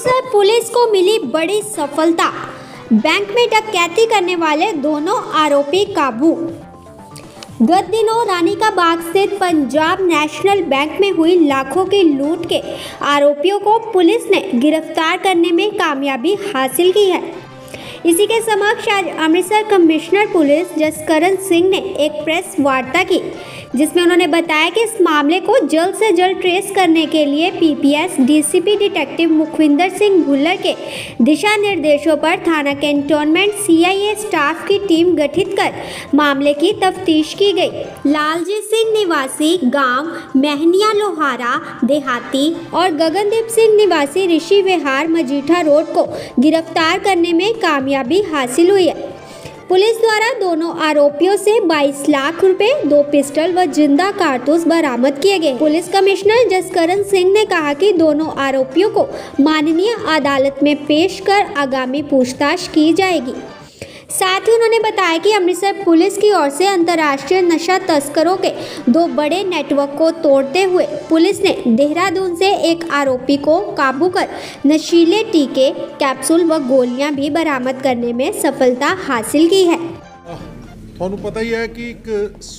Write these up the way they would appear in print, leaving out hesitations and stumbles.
Amritsar police को मिली बड़ी सफलता। बैंक में डकैती करने वाले दोनों आरोपी काबू। गत दिनों रानी का बाग स्थित पंजाब नेशनल बैंक में हुई लाखों की लूट के आरोपियों को पुलिस ने गिरफ्तार करने में कामयाबी हासिल की है। इसी के समक्ष आज अमृतसर कमिश्नर पुलिस जसकरण सिंह ने एक प्रेस वार्ता की, जिसमें उन्होंने बताया कि इस मामले को जल्द से जल्द ट्रेस करने के लिए PPS DCP detective Mukhwinder Singh Bhullar के दिशा निर्देशों पर थाना कैंटोनमेंट सीआईए स्टाफ की टीम गठित कर मामले की तफ्तीश की गई। लालजीत सिंह निवासी गांव महनिया लोहारा देहाती और गगनदीप सिंह निवासी ऋषि विहार मजीठा रोड को गिरफ्तार करने में कामयाबी हासिल हुई है। पुलिस द्वारा दोनों आरोपियों से 22 लाख रुपए, 2 पिस्टल व जिंदा कारतूस बरामद किए गए। पुलिस कमिश्नर जसकरण सिंह ने कहा कि दोनों आरोपियों को माननीय अदालत में पेश कर आगामी पूछताछ की जाएगी। साथ ही उन्होंने बताया कि अमृतसर पुलिस की ओर से अंतर्राष्ट्रीय नशा तस्करों के 2 बड़े नेटवर्क को तोड़ते हुए पुलिस ने देहरादून से एक आरोपी को काबू कर नशीले टीके, कैप्सूल व गोलियां भी बरामद करने में सफलता हासिल की है। ਤੁਹਾਨੂੰ पता ही है कि एक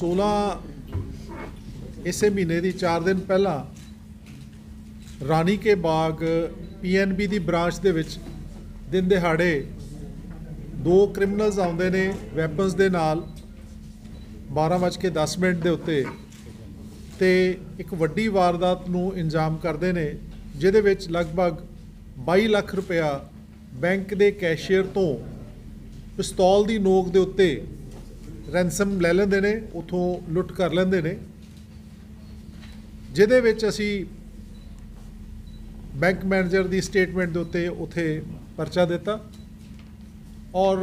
16 इसे महीने की 4 दिन पहला रानी के बाग PNB की ब्रांच के दिन दिहाड़े 2 क्रिमिनल्स आउंदे ने वैपन्स दे नाल 12:10 ਦੇ ਉੱਤੇ ਤੇ एक ਵੱਡੀ ਵਾਰਦਾਤ ਨੂੰ ਇੰਜਾਮ ਕਰਦੇ ਨੇ, ਜਿਹਦੇ ਵਿੱਚ ਲਗਭਗ 22 ਲੱਖ ਰੁਪਇਆ ਬੈਂਕ ਦੇ ਕੈਸ਼ੀਅਰ ਤੋਂ ਪਿਸਤੌਲ ਦੀ ਨੋਕ ਦੇ ਉੱਤੇ ਰੈਂਸਮ ਲੈ ਲੈਂਦੇ ਨੇ, ਉਥੋਂ ਲੁੱਟ ਕਰ ਲੈਂਦੇ ਨੇ, ਜਿਹਦੇ ਵਿੱਚ ਅਸੀਂ ਬੈਂਕ ਮੈਨੇਜਰ ਦੀ ਸਟੇਟਮੈਂਟ ਦੇ ਉੱਤੇ ਉੱਥੇ ਪਰਚਾ ਦਿੱਤਾ और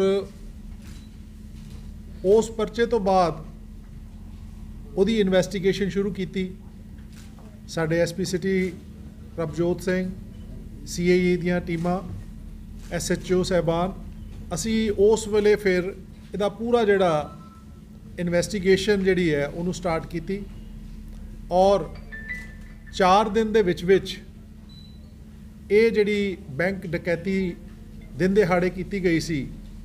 उस परचे तो बाद उहदी इन्वेस्टिगेशन शुरू की। साडे SP city Prabhjot Singh, CAE दियां टीमां, SHO साहबान, असी उस वेले फिर इहदा पूरा जिहड़ा इन्वेस्टिगेशन जिहड़ी है उहनूं स्टार्ट की और 4 दिन दे विच ये जिहड़ी बैंक डकैती दिन दिहाड़े की गई सी,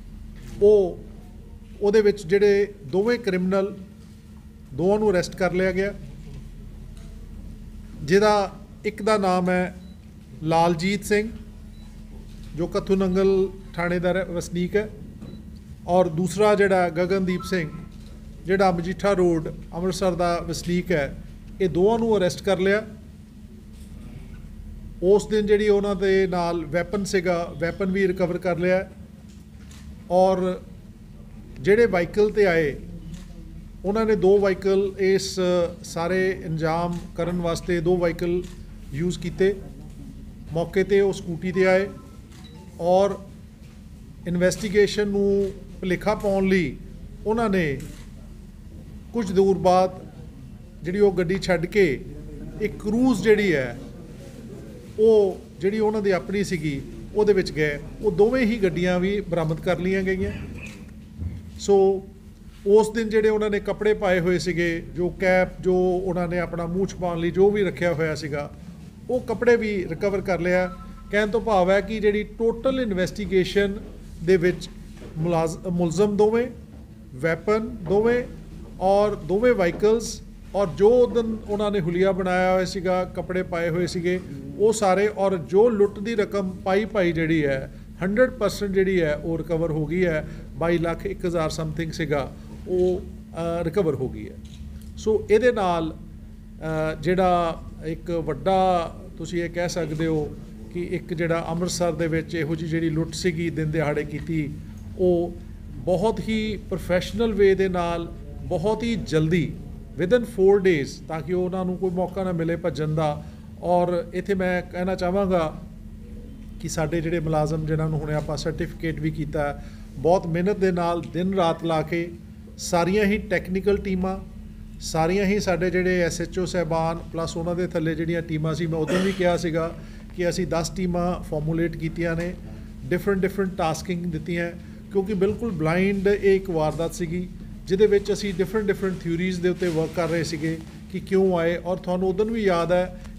ਉਹਦੇ ਵਿੱਚ ਜਿਹੜੇ ਦੋਵੇਂ ਕ੍ਰਿਮੀਨਲ ਦੋਵਾਂ ਨੂੰ ਅਰੈਸਟ ਕਰ ਲਿਆ ਗਿਆ, ਜਿਹਦਾ ਇੱਕ ਦਾ ਨਾਮ ਹੈ ਲਾਲਜੀਤ ਸਿੰਘ ਜੋ ਕੱਥੂ ਨੰਗਲ ਥਾਣੇ ਦਾ ਵਸਨੀਕ ਹੈ, ਔਰ ਦੂਸਰਾ ਜਿਹੜਾ ਗਗਨਦੀਪ ਸਿੰਘ ਜਿਹੜਾ ਮਜੀਠਾ ਰੋਡ ਅੰਮ੍ਰਿਤਸਰ ਦਾ ਵਸਨੀਕ ਹੈ। ਇਹ ਦੋਵਾਂ ਨੂੰ ਅਰੈਸਟ ਕਰ ਲਿਆ। उस दिन जी उन्होंने नाल वैपन सीगा, वैपन भी रिकवर कर लिया और जेड़े वाहीकल ते आए उन्होंने 2 वाहीकल इस सारे अंजाम करन वास्ते 2 वाहीकल यूज़ किए। मौके ते वो स्कूटी ते आए और इन्वेस्टिगेशन नूं भुलेखा पाउण लई उन्होंने कुछ दूर बाद जिहड़ी वो गड्डी छड्ड के एक क्रूज़ जिहड़ी है वो जिहड़ी उन्हां दी अपनी सीगी उहदे विच गए। वो दोवें ही गड्डियां भी बरामद कर लियां गईयां। सो उस दिन जिहड़े उन्होंने कपड़े पाए हुए सीगे, जो कैप जो उन्होंने अपना मूँह छुपाउण लई जो भी रखिया होया सीगा, वो कपड़े भी रिकवर कर लिया। कहण तो भाव है कि जिहड़ी टोटल इन्वेस्टिगेशन दे विच मुलजम दोवें, वैपन दोवें और दोवें वाहीकल्स और जो दिन उन्होंने हुलिया बनाया हुआ सीगा, कपड़े पाए हुए सीगे, वो सारे और जो लुट की रकम पाई जिहड़ी है 100% जिहड़ी है वो रिकवर हो गई है। 22,01,000 समथिंग सीगा वो रिकवर हो गई है। सो इहदे नाल जिहड़ा एक वड्डा तुसीं ये कह सकते हो कि एक जिहड़ा अमृतसर दे विच इहो जी जिहड़ी लुट सीगी दिन दिहाड़े कीती, वो बहुत ही प्रोफैशनल वे दे नाल बहुत ही जल्दी विदिन 4 डेज़, ताकि उन्होंने कोई मौका ना मिले भजन का। और इत्थे मैं कहना चाहांगा कि साडे जिहड़े मुलाजम जिन्होंने हुणे आपां सर्टिफिकेट भी कीता, बहुत मेहनत दे नाल दिन रात ला के सारियां ही टैक्नीकल टीमां, सारियां ही साडे जिहड़े SHO साहबान प्लस उन्हां दे थल्ले जिहड़ियां टीमां सी, मैं उदों भी कहा सीगा कि असीं 10 टीमां फॉर्मूलेट कीतियां ने, डिफरेंट टास्किंग दित्तियां, क्योंकि बिल्कुल ब्लाइंड एक वारदात सीगी जिहदे विच असीं डिफरेंट थ्योरीज़ दे उत्ते वर्क कर रहे सीगे कि क्यों आए। और तुहानूं उदों भी याद है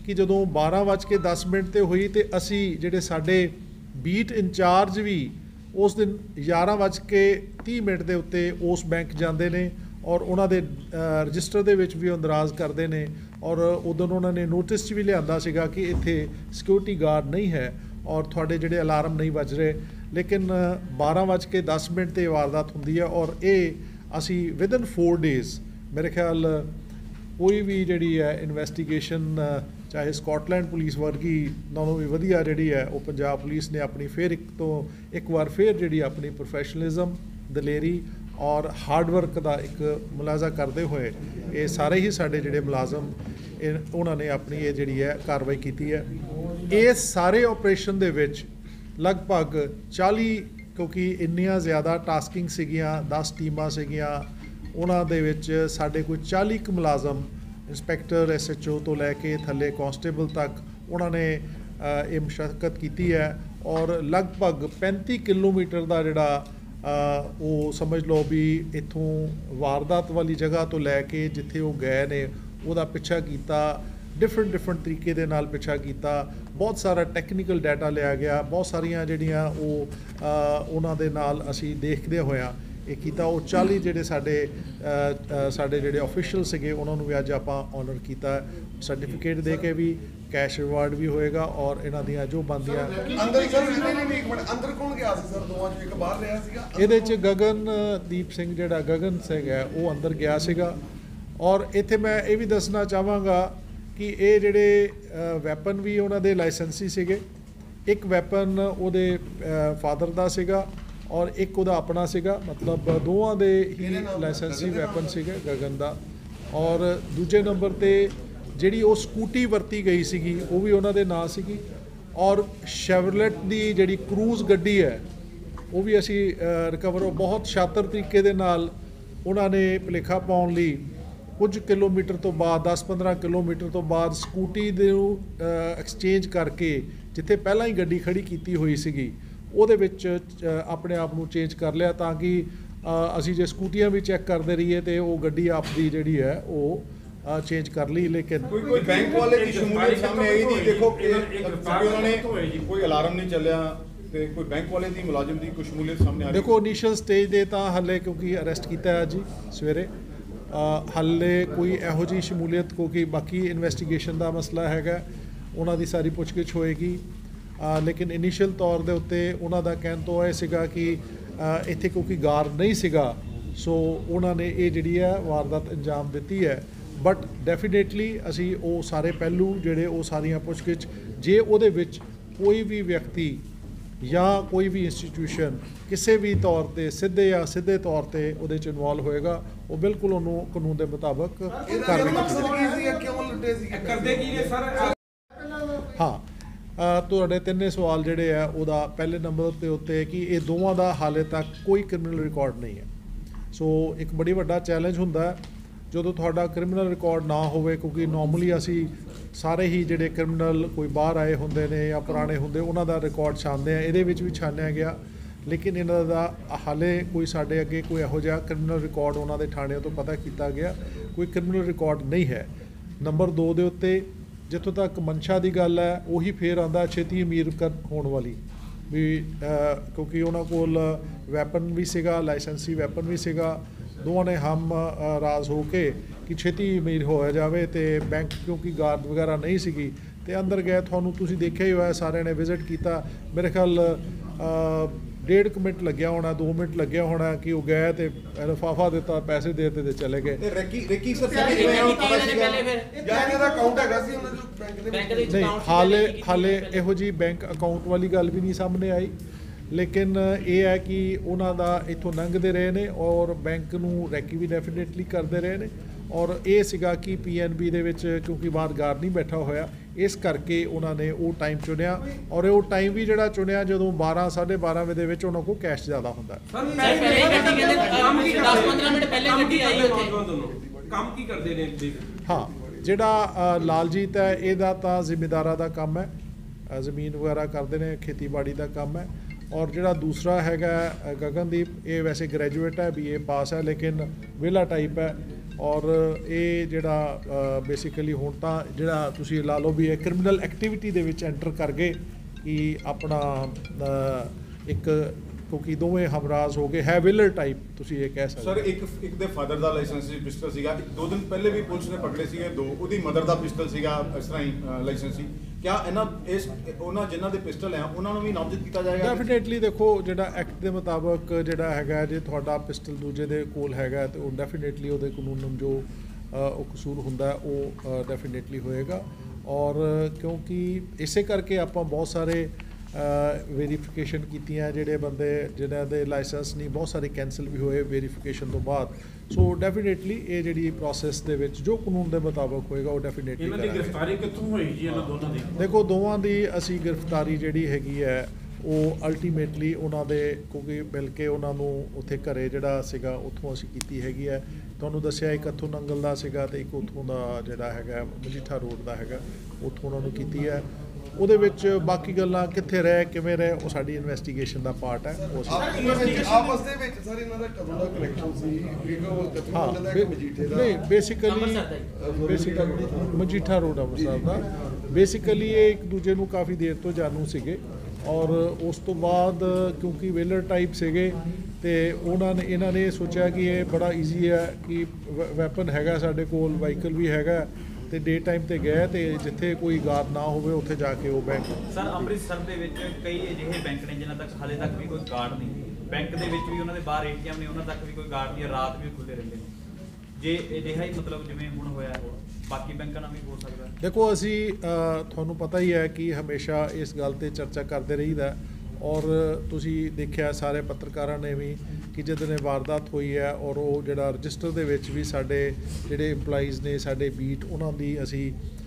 कि जदों 12:10 ते हुई तो असी जिहड़े साडे बीट इंचार्ज भी उस दिन 11:30 के उत्ते उस बैंक जाते हैं और उन्होंने रजिस्टर दे विच भी अंदराज करते हैं और उदों उन्होंने नोटिस भी लिया सीगा कि इत्थे सिक्योरिटी गार्ड नहीं है और थोड़े जिहड़े अलार्म नहीं बज रहे, लेकिन 12:10 ते वारदात हुंदी है और ये असी विदिन 4 डेज़ मेरे ख्याल कोई भी जिहड़ी है इन्वेस्टिगेशन चाहे स्कॉटलैंड पुलिस वर्गी नालों भी वधिया जिहड़ी है वो पंजाब पुलिस ने अपनी फिर एक बार फिर जिहड़ी अपनी प्रोफैशनलिज्म, दलेरी और हार्डवर्क का एक मुलाजा करते हुए ये सारे ही साडे जिहड़े मुलाजम उन्होंने अपनी ये जिहड़ी है कार्रवाई की है। ये सारे ऑपरेशन दे विच लगभग 40 क्योंकि इन्नियां ज़्यादा टास्किंग सीगियां, 10 टीमां सीगियां, उन्हां दे विच साडे कोई 40 क मुलाजम इंस्पैक्टर SHO तो लैके थले कॉन्स्टेबल तक उन्होंने ये मशक्कत की है और लगभग 35 किलोमीटर का जिहड़ा वो समझ लो भी इत्थों वारदात वाली जगह तो लैके जिथे वो गए ने उहदा पिछा किया, डिफरेंट तरीके दे नाल पिछा किया, बहुत सारा टैक्नीकल डाटा लिया गया, बहुत सारियां जिहड़ियां वो उन्हां दे नाल असीं देखदे होया ये किया। वो 40 जिहड़े साडे जिहड़े ऑफिशियल सीगे उन्हां नूं भी अज आपां ऑनर किया, सर्टिफिकेट दे के भी कैश रिवार्ड भी होएगा और इन्हां दियां जो बनदियां ਇਹਦੇ 'ਚ ਗਗਨਦੀਪ ਸਿੰਘ ਜਿਹੜਾ ਗਗਨ ਸਿੰਘ ਹੈ ਉਹ ਅੰਦਰ ਗਿਆ ਸੀਗਾ। ਔਰ ਇੱਥੇ ਮੈਂ ਇਹ ਵੀ ਦੱਸਣਾ ਚਾਹਾਂਗਾ ਕਿ ਇਹ ਜਿਹੜੇ ਵੈਪਨ ਵੀ ਉਹਨਾਂ ਦੇ ਲਾਇਸੈਂਸੀ ਸੀਗੇ, ਇੱਕ ਵੈਪਨ ਉਹਦੇ ਫਾਦਰ ਦਾ ਸੀਗਾ और एक उहदा अपना सीगा, मतलब दोवां दे ही लाइसेंसी वैपन सीगे गगन दा। और दूजे नंबर ते जिहड़ी वो स्कूटी वरती गई सीगी वो भी उन्हां दे नां सीगी और शेवरलेट दी जिहड़ी क्रूज गड्डी है वो भी असी रिकवर बहुत शातर तरीके दे नाल उन्हां ने भुलेखा पाउण लई कुछ किलोमीटर तो बाद 10-15 किलोमीटर तो बाद स्कूटी दे एक्सचेंज करके जिथे पहलां ही गड्डी खड़ी कीती हुई सीगी ਉਹਦੇ ਵਿੱਚ ਆਪਣੇ ਆਪ ਨੂੰ ਚੇਂਜ ਕਰ ਲਿਆ ਤਾਂ ਕਿ ਅਸੀਂ ਜੇ ਸਕੂਟੀਆਂ ਵੀ ਚੈੱਕ ਕਰਦੇ ਰਹੀਏ ਤੇ ਉਹ ਗੱਡੀ ਆਪਦੀ ਜਿਹੜੀ ਹੈ ਉਹ ਚੇਂਜ ਕਰ ਲਈ। ਲੇਕਿਨ ਕੋਈ ਬੈਂਕ ਵਾਲੇ ਦੀ ਸ਼ਮੂਲੀਅਤ ਸਾਹਮਣੇ ਆਈ ਨਹੀਂ, ਦੇਖੋ ਉਹਨਾਂ ਨੇ ਕੋਈ ਅਲਾਰਮ ਨਹੀਂ ਚੱਲਿਆ ਤੇ ਕੋਈ ਬੈਂਕ ਵਾਲੇ ਦੀ ਮੁਲਾਜ਼ਮ ਦੀ ਕੋਈ ਸ਼ਮੂਲੀਅਤ ਸਾਹਮਣੇ ਆ ਰਹੀ। ਦੇਖੋ ਇਨੀਸ਼ੀਅਲ ਸਟੇਜ ਦੇ ਤਾਂ ਹਾਲੇ ਕਿਉਂਕਿ ਅਰੈਸਟ ਕੀਤਾ ਹੈ ਜੀ ਸਵੇਰੇ, ਹਾਲੇ ਕੋਈ ਇਹੋ ਜਿਹੀ ਸ਼ਮੂਲੀਅਤ ਕਿਉਂਕਿ ਬਾਕੀ ਇਨਵੈਸਟੀਗੇਸ਼ਨ ਦਾ ਮਸਲਾ ਹੈਗਾ, ਉਹਨਾਂ ਦੀ ਸਾਰੀ ਪੁੱਛਗਿੱਛ ਹੋਏਗੀ। लेकिन इनिशियल तौर के उत्ते उन्होंने कहन तो यह सीगा कि इत्थे क्योंकि गार्ड नहीं सीगा सो उन्होंने ये जिहड़ी है वारदात अंजाम दी है। बट डेफिनेटली असी वो सारे पहलू जिहड़े वो सारियां पुछगिछ जे उहदे विच कोई भी व्यक्ति या कोई भी इंस्टीट्यूशन किसी भी तौर पर सीधे या सीधे तौर पर उहदे च इन्वॉल्व होएगा वो बिल्कुल उन्होंने कानून के मुताबिक कार्रवाई। हाँ ਤੁਹਾਡੇ ਤਿੰਨੇ ਸਵਾਲ ਜਿਹੜੇ ਆ ਉਹਦਾ ਪਹਿਲੇ ਨੰਬਰ ਦੇ ਉੱਤੇ ਕਿ ਇਹ ਦੋਵਾਂ ਦਾ ਹਾਲੇ ਤੱਕ ਕੋਈ ਕ੍ਰਿਮੀਨਲ ਰਿਕਾਰਡ ਨਹੀਂ ਹੈ। ਸੋ ਇੱਕ ਬੜੀ ਵੱਡਾ ਚੈਲੰਜ ਹੁੰਦਾ ਜਦੋਂ ਤੁਹਾਡਾ ਕ੍ਰਿਮੀਨਲ ਰਿਕਾਰਡ ਨਾ ਹੋਵੇ, ਕਿਉਂਕਿ ਨੋਰਮਲੀ ਅਸੀਂ ਸਾਰੇ ਹੀ ਜਿਹੜੇ ਕ੍ਰਿਮੀਨਲ ਕੋਈ ਬਾਹਰ ਆਏ ਹੁੰਦੇ ਨੇ ਜਾਂ ਪੁਰਾਣੇ ਹੁੰਦੇ ਉਹਨਾਂ ਦਾ ਰਿਕਾਰਡ ਛਾਨਦੇ ਆ, ਇਹਦੇ ਵਿੱਚ ਵੀ ਛਾਨਿਆ ਗਿਆ ਲੇਕਿਨ ਇਹਨਾਂ ਦਾ ਹਾਲੇ ਕੋਈ ਸਾਡੇ ਅੱਗੇ ਕੋਈ ਇਹੋ ਜਿਹਾ ਕ੍ਰਿਮੀਨਲ ਰਿਕਾਰਡ ਉਹਨਾਂ ਦੇ ਥਾਣਿਆਂ ਤੋਂ ਪਤਾ ਕੀਤਾ ਗਿਆ ਕੋਈ ਕ੍ਰਿਮੀਨਲ ਰਿਕਾਰਡ ਨਹੀਂ ਹੈ। ਨੰਬਰ 2 ਦੇ ਉੱਤੇ जितों तक मंशा की गल है उही फिर आंदा छेती अमीर होने वाली भी क्योंकि उन्होंने कोल वैपन भी सीगा, लाइसेंसी वैपन भी सीगा, दोवां ने हम राज हो के कि छेती अमीर होया जाए तो बैंक क्योंकि गार्ड वगैरह नहीं सीगी तो अंदर गए। तुहानूं तुसीं देखिया ही होया, सारे ने विजिट किया, मेरे ख्याल 1.5 मिनट लग्या होना, 2 मिनट लग्या होना कि वो गए तो लिफाफा दिता, पैसे देते तो चले गए। नहीं हाले इहो जी बैंक अकाउंट वाली गल भी नहीं सामने आई, लेकिन ये है कि उन्हों का इतों लंघते रहे हैं और बैंक नूं रैकी भी डेफिनेटली करते रहे हैं। और ये सीगा कि PNB दे विच क्योंकि बाहर गार्ड नहीं बैठा होया इस करके उन्होंने वो टाइम चुनिया और वो टाइम भी जिहड़ा चुनिया जदों 12-12:30 वजे दे विच उन्हां कोल कैश ज़्यादा हुंदा हाँ जिहड़ा लालजीत है इहदा तां जिमीदारां दा काम है, ਜ਼ਮੀਨ वगैरह करते हैं, खेतीबाड़ी का काम है। और जिहड़ा दूसरा हैगा गगनदीप ये वैसे ग्रैजुएट है, BA पास है लेकिन वेला टाइप है ਔਰ ਇਹ ਜਿਹੜਾ ਬੇਸਿਕਲੀ ਹੁਣ ਤਾਂ ਜਿਹੜਾ ਤੁਸੀਂ ਲਾ ਲਓ ਵੀ ਇਹ ਕ੍ਰਿਮੀਨਲ ਐਕਟੀਵਿਟੀ ਦੇ ਵਿੱਚ ਐਂਟਰ ਕਰ ਗਏ ਕਿ ਆਪਣਾ ਇੱਕ ਕਿਉਂਕਿ ਦੋਵੇਂ ਹਮਰਾਜ਼ ਹੋ ਗਏ ਹੈ ਵਿਲਰ ਟਾਈਪ ਤੁਸੀਂ ਇਹ ਕਹਿ ਸਕਦੇ ਸਰ ਇੱਕ ਦੇ ਫਾਦਰ ਦਾ ਲਾਇਸੈਂਸ ਸੀ ਪਿਸਟਲ ਸੀਗਾ, 2 ਦਿਨ ਪਹਿਲੇ ਵੀ ਪੁਲਿਸ ਨੇ ਪਕੜੇ ਸੀਗੇ 2, ਉਹਦੀ ਮਦਰ ਦਾ ਪਿਸਟਲ ਸੀਗਾ, ਇਸ ਤਰ੍ਹਾਂ ਹੀ ਲਾਇਸੈਂਸ ਸੀ। ਕਿਆ ਉਹਨਾਂ ਜਿਨ੍ਹਾਂ ਦੇ ਪਿਸਟਲ ਆ ਉਹਨਾਂ ਨੂੰ ਵੀ ਨਾਮਜ਼ਦ ਕੀਤਾ ਜਾਏਗਾ? ਡੈਫੀਨੇਟਲੀ ਦੇਖੋ ਜਿਹੜਾ ਐਕਟ ਦੇ ਮੁਤਾਬਕ ਜਿਹੜਾ ਹੈਗਾ ਜੇ ਤੁਹਾਡਾ ਪਿਸਟਲ ਦੂਜੇ ਦੇ ਕੋਲ ਹੈਗਾ ਤੇ ਉਹ ਡੈਫੀਨੇਟਲੀ ਉਹਦੇ ਕਾਨੂੰਨ ਜੋ ਉਹ ਕਸੂਰ ਹੁੰਦਾ ਉਹ ਡੈਫੀਨੇਟਲੀ ਹੋਏਗਾ। ਔਰ ਕਿਉਂਕਿ ਇਸੇ ਕਰਕੇ ਆਪਾਂ ਬਹੁਤ ਸਾਰੇ ਵੈਰੀਫਿਕੇਸ਼ਨ ਕੀਤੀਆਂ, ਜਿਹੜੇ ਬੰਦੇ ਜਿਨ੍ਹਾਂ ਦੇ ਲਾਇਸੈਂਸ ਨਹੀਂ ਬਹੁਤ ਸਾਰੇ ਕੈਂਸਲ ਵੀ ਹੋਏ ਵੈਰੀਫਿਕੇਸ਼ਨ ਤੋਂ ਬਾਅਦ। ਸੋ ਡੈਫੀਨੇਟਲੀ ਇਹ ਜਿਹੜੀ ਪ੍ਰੋਸੈਸ ਦੇ ਵਿੱਚ ਜੋ ਕਾਨੂੰਨ ਦੇ ਮੁਤਾਬਕ ਹੋਏਗਾ ਉਹ ਡੈਫੀਨੇਟਲੀ ਇਹਨਾਂ ਦੀ ਗ੍ਰਿਫਤਾਰੀ ਕਿੱਥੋਂ ਹੋਈ ਜੀ ਇਹਨਾਂ ਦੋਨਾਂ ਦੀ? ਦੇਖੋ ਦੋਵਾਂ ਦੀ ਅਸੀਂ ਗ੍ਰਿਫਤਾਰੀ ਜਿਹੜੀ ਹੈਗੀ ਹੈ ਉਹ ਅਲਟੀਮੇਟਲੀ ਉਹਨਾਂ ਦੇ ਕਿਉਂਕਿ ਮਿਲ ਕੇ ਉਹਨਾਂ ਨੂੰ ਉੱਥੇ ਘਰੇ ਜਿਹੜਾ ਸੀਗਾ ਉੱਥੋਂ ਅਸੀਂ ਕੀਤੀ ਹੈਗੀ ਹੈ। ਤੁਹਾਨੂੰ ਦੱਸਿਆ ਇੱਕ ਇੱਥੋਂ ਨੰਗਲ ਦਾ ਸੀਗਾ ਤੇ ਇੱਕ ਉੱਥੋਂ ਦਾ ਜਿਹੜਾ ਹੈਗਾ ਮਜੀਠਾ ਰੋਡ ਦਾ ਹੈਗਾ, ਉੱਥੋਂ ਉਹਨਾਂ ਨੂੰ ਕੀਤੀ ਹੈ। ਉਹਦੇ ਵਿੱਚ ਬਾਕੀ ਗੱਲਾਂ ਕਿੱਥੇ ਰਹੇ ਕਿਵੇਂ ਰਹੇ ਉਹ ਸਾਡੀ ਇਨਵੈਸਟੀਗੇਸ਼ਨ ਦਾ ਪਾਰਟ ਹੈ। ਉਹ ਆਪਸ ਦੇ ਵਿੱਚ ਸਰ ਇਹਨਾਂ ਦਾ ਕਦੋਂ ਦਾ ਕਨੈਕਸ਼ਨ ਸੀ? ਨਹੀਂ ਬੇਸਿਕਲੀ ਮਜੀਠਾ ਰੋਡ ਅੰਮ੍ਰਿਤਸਰ ਦਾ ਬੇਸਿਕਲੀ ਇਹ ਇੱਕ ਦੂਜੇ ਨੂੰ ਕਾਫੀ ਦੇਰ ਤੋਂ ਜਾਣੂ ਸੀਗੇ ਔਰ ਉਸ ਤੋਂ ਬਾਅਦ ਕਿਉਂਕਿ ਵੇਲਰ ਟਾਈਪ ਸੀਗੇ ਤੇ ਇਹਨਾਂ ਨੇ ਸੋਚਿਆ ਕਿ ਇਹ ਬੜਾ ਈਜ਼ੀ ਹੈ ਕਿ ਵੈਪਨ ਹੈਗਾ ਸਾਡੇ ਕੋਲ, ਵਾਹੀਕਲ ਵੀ ਹੈਗਾ ਤੇ ਡੇ ਟਾਈਮ ਤੇ ਗਏ ਤੇ ਜਿੱਥੇ ਕੋਈ ਗਾਰਡ ਨਾ ਹੋਵੇ ਉੱਥੇ ਜਾ ਕੇ ਉਹ ਬੈਂਕ। ਸਰ ਅੰਮ੍ਰਿਤਸਰ ਦੇ ਵਿੱਚ ਕਈ ਅਜਿਹੇ ਬੈਂਕ ਨੇ ਜਿਨ੍ਹਾਂ ਤੱਕ ਹਾਲੇ ਤੱਕ ਵੀ ਕੋਈ ਗਾਰਡ ਨਹੀਂ, ਬੈਂਕ ਦੇ ਵਿੱਚ ਵੀ ਉਹਨਾਂ ਦੇ ਬਾਹਰ ਏਟੀਐਮ ਨੇ ਉਹਨਾਂ ਤੱਕ ਵੀ ਕੋਈ ਗਾਰਡ ਨਹੀਂ, ਰਾਤ ਵੀ ਖੁੱਲੇ ਰਹਿੰਦੇ ਨੇ। ਜੇ ਅਜਿਹਾ ਹੀ ਮਤਲਬ ਜਿਵੇਂ ਹੁਣ ਹੋਇਆ ਬਾਕੀ ਬੈਂਕਾਂ ਨਾਲ ਵੀ ਹੋ ਸਕਦਾ? ਦੇਖੋ ਅਸੀਂ ਤੁਹਾਨੂੰ ਪਤਾ ਹੀ ਹੈ ਕਿ ਹਮੇਸ਼ਾ ਇਸ ਗੱਲ ਤੇ ਚਰਚਾ ਕਰਦੇ ਰਹੀਦਾ ਔਰ ਤੁਸੀਂ ਦੇਖਿਆ ਸਾਰੇ ਪੱਤਰਕਾਰਾਂ ਨੇ ਵੀ ਕਿ ਜਦੋਂ ਇਹ ਵਾਰਦਾਤ ਹੋਈ ਹੈ ਔਰ ਉਹ ਜਿਹੜਾ ਰਜਿਸਟਰ ਦੇ ਵਿੱਚ ਵੀ ਸਾਡੇ ਜਿਹੜੇ EMPLOYEES ਨੇ ਸਾਡੇ ਬੀਟ ਉਹਨਾਂ ਦੀ ਅਸੀਂ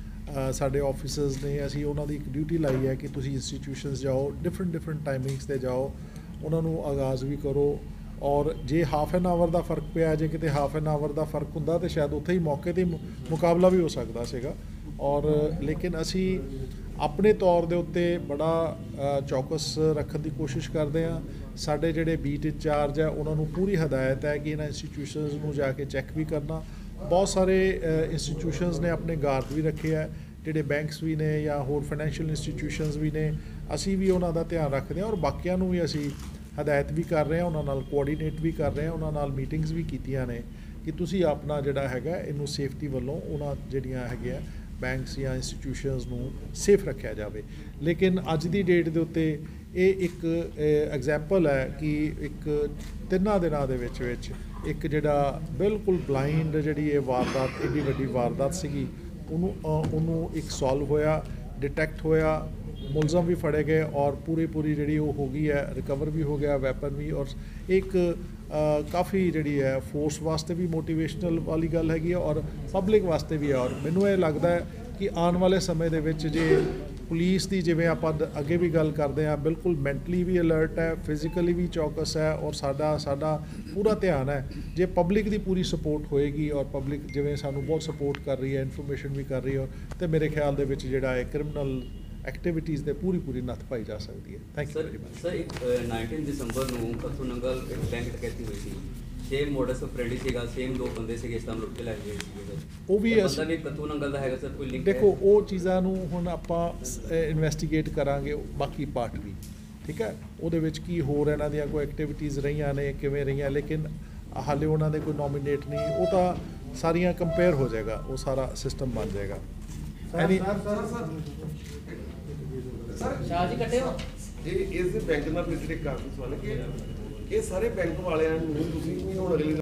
ਸਾਡੇ ਆਫਿਸਰਸ ਨੇ ਅਸੀਂ ਉਹਨਾਂ ਦੀ ਇੱਕ ਡਿਊਟੀ ਲਾਈ ਹੈ ਕਿ ਤੁਸੀਂ ਇੰਸਟੀਟਿਊਸ਼ਨਸ ਜਾਓ, ਡਿਫਰੈਂਟ ਟਾਈਮਿੰਗਸ ਤੇ ਜਾਓ, ਉਹਨਾਂ ਨੂੰ ਆਗਾਜ਼ ਵੀ ਕਰੋ। ਔਰ ਜੇ ਹਾਫ ਐਨ ਆਵਰ ਦਾ ਫਰਕ ਪਿਆ, ਜੇ ਕਿਤੇ ਹਾਫ ਐਨ ਆਵਰ ਦਾ ਫਰਕ ਹੁੰਦਾ ਤਾਂ ਸ਼ਾਇਦ ਉੱਥੇ ਹੀ ਮੌਕੇ 'ਤੇ ਮੁਕਾਬਲਾ ਵੀ ਹੋ ਸਕਦਾ ਸੀਗਾ। ਔਰ ਲੇਕਿਨ ਅਸੀਂ ਆਪਣੇ ਤੌਰ ਦੇ ਉੱਤੇ ਬੜਾ ਚੌਕਸ ਰੱਖਣ ਦੀ ਕੋਸ਼ਿਸ਼ ਕਰਦੇ ਹਾਂ। ਸਾਡੇ ਜਿਹੜੇ ਬੀਟ ਇੰਚਾਰਜ ਹੈ ਉਹਨਾਂ ਨੂੰ ਪੂਰੀ ਹਦਾਇਤ ਹੈ ਕਿ ਇਹਨਾਂ ਇੰਸਟੀਟਿਊਸ਼ਨਸ ਨੂੰ ਜਾ ਕੇ ਚੈੱਕ ਵੀ ਕਰਨਾ। ਬਹੁਤ ਸਾਰੇ ਇੰਸਟੀਟਿਊਸ਼ਨਸ ਨੇ ਆਪਣੇ ਗਾਰਡ ਵੀ ਰੱਖੇ ਹੈ, ਜਿਹੜੇ ਬੈਂਕਸ ਵੀ ਨੇ ਜਾਂ ਹੋਰ ਫਾਈਨੈਂਸ਼ੀਅਲ ਇੰਸਟੀਟਿਊਸ਼ਨਸ ਵੀ ਨੇ, ਅਸੀਂ ਵੀ ਉਹਨਾਂ ਦਾ ਧਿਆਨ ਰੱਖਦੇ ਹਾਂ ਔਰ ਬਾਕੀਆਂ ਨੂੰ ਵੀ ਅਸੀਂ ਹਦਾਇਤ ਵੀ ਕਰ ਰਹੇ ਹਾਂ, ਉਹਨਾਂ ਨਾਲ ਕੋਆਰਡੀਨੇਟ ਵੀ ਕਰ ਰਹੇ ਹਾਂ, ਉਹਨਾਂ ਨਾਲ ਮੀਟਿੰਗਸ ਵੀ ਕੀਤੀਆਂ ਨੇ ਕਿ ਤੁਸੀਂ ਆਪਣਾ ਜਿਹੜਾ ਹੈਗਾ ਇਹਨੂੰ ਸੇਫਟੀ ਵੱਲੋਂ ਉਹਨਾਂ ਜਿਹੜੀਆਂ ਹੈਗੀਆਂ ਬੈਂਕਸ ਜਾਂ ਇੰਸਟੀਟਿਊਸ਼ਨਸ ਨੂੰ ਸੇਫ ਰੱਖਿਆ ਜਾਵੇ। ਲੇਕਿਨ ਅੱਜ ਦੀ ਡੇਟ ਦੇ ਉੱਤੇ ਇਹ ਇੱਕ ਐਗਜ਼ਾਮਪਲ ਹੈ ਕਿ ਇੱਕ 3 ਦਿਨਾਂ ਦੇ ਵਿੱਚ ਇੱਕ ਜਿਹੜਾ ਬਿਲਕੁਲ ਬਲਾਈਂਡ ਜਿਹੜੀ ਇਹ ਵਾਰਦਾਤ ਏਡੀ ਵੱਡੀ ਵਾਰਦਾਤ ਸੀਗੀ ਉਹਨੂੰ ਇੱਕ ਸੋਲਵ ਹੋਇਆ, ਡਿਟੈਕਟ ਹੋਇਆ, ਮੁਲਜ਼ਮ ਵੀ ਫੜੇ ਗਏ ਔਰ ਪੂਰੀ ਜਿਹੜੀ ਉਹ ਹੋ ਗਈ ਹੈ, ਰਿਕਵਰ ਵੀ ਹੋ ਗਿਆ ਵੈਪਨ ਵੀ। ਔਰ ਇੱਕ ਕਾਫੀ ਜਿਹੜੀ ਹੈ ਫੋਰਸ ਵਾਸਤੇ ਵੀ ਮੋਟੀਵੇਸ਼ਨਲ ਵਾਲੀ ਗੱਲ ਹੈਗੀ ਹੈ ਔਰ ਪਬਲਿਕ ਵਾਸਤੇ ਵੀ ਹੈ। ਔਰ ਮੈਨੂੰ ਇਹ ਲੱਗਦਾ ਹੈ ਕਿ ਆਉਣ ਵਾਲੇ ਸਮੇਂ ਦੇ ਵਿੱਚ ਜੇ ਪੁਲਿਸ ਦੀ ਜਿਵੇਂ ਆਪਾਂ ਅੱਗੇ ਵੀ ਗੱਲ ਕਰਦੇ ਹਾਂ ਬਿਲਕੁਲ ਮੈਂਟਲੀ ਵੀ ਅਲਰਟ ਹੈ, ਫਿਜ਼ੀਕਲੀ ਵੀ ਚੌਕਸ ਹੈ ਔਰ ਸਾਡਾ ਪੂਰਾ ਧਿਆਨ ਹੈ। ਜੇ ਪਬਲਿਕ ਦੀ ਪੂਰੀ ਸਪੋਰਟ ਹੋਏਗੀ ਔਰ ਪਬਲਿਕ ਜਿਵੇਂ ਸਾਨੂੰ ਬਹੁਤ ਸਪੋਰਟ ਕਰ ਰਹੀ ਹੈ, ਇਨਫੋਰਮੇਸ਼ਨ ਵੀ ਕਰ ਰਹੀ ਹੈ ਤੇ ਮੇਰੇ ਖਿਆਲ ਦੇ ਵਿੱਚ ਜਿਹੜਾ ਹੈ ਕ੍ਰਿਮੀਨਲ ਐਕਟੀਵਿਟੀਜ਼ ਦੇ ਪੂਰੀ ਨੱਥ ਪਾਈ ਜਾ ਸਕਦੀ ਹੈ। Thank you very much. Sir 19 ਦਸੰਬਰ ਨੂੰ ਕੱਥੂ ਨੰਗਲ ਇੱਕ ਬੈਂਕ ਡਕੈਤੀ ਹੋਈ ਸੀ, ਸੇਮ ਮੋਡਸ ਆਪਰੈਂਡੀ ਸੀਗਾ, ਸੇਮ 2 ਬੰਦੇ ਸੀਗੇ ਇਸ ਤਰ੍ਹਾਂ ਲੁੱਟ ਕੇ ਲੈ ਗਏ ਸੀਗੇ। ਉਹ ਵੀ ਬੰਦਾ ਵੀ ਕੱਥੂ ਨੰਗਲ ਦਾ ਹੈਗਾ ਸਰ, ਕੋਈ ਲਿੰਕ? ਦੇਖੋ ਉਹ ਚੀਜ਼ਾਂ ਨੂੰ ਹੁਣ ਆਪਾਂ ਇਨਵੈਸਟੀਗੇਟ ਕਰਾਂਗੇ ਬਾਕੀ ਪਾਰਟ ਵੀ, ਠੀਕ ਹੈ। ਉਹਦੇ ਵਿੱਚ ਕੀ ਹੋਰ ਇਹਨਾਂ ਦੀਆਂ ਕੋਈ ਐਕਟੀਵਿਟੀਜ਼ ਰਹੀਆਂ ਨੇ ਕਿਵੇਂ ਰਹੀਆਂ, ਲੇਕਿਨ ਹਾਲੇ ਉਹਨਾਂ ਦੇ ਕੋਈ ਨੋਮੀਨੇਟ ਨਹੀਂ, ਉਹ ਤਾਂ ਸਾਰੀਆਂ ਕੰਪੇਅਰ ਹੋ ਜਾਏਗਾ, ਉਹ ਸਾਰਾ ਸਿਸਟਮ ਬਣ ਜਾਏਗਾ। ਸ਼ਾਹ ਜੀ ਕੱਟੇ ਹੋ ਇਹ ਇਸ ਬੈਂਕ ਨਾਲ ਰਿਲੇਟਡ ਕਾਰਨ ਸਵਾਲ ਹੈ ਕਿ ਇਹ ਸਾਰੇ ਬੈਂਕ ਵਾਲਿਆਂ ਨੂੰ ਤੁਸੀਂ ਵੀ ਹੁਣ ਅਗਲੀ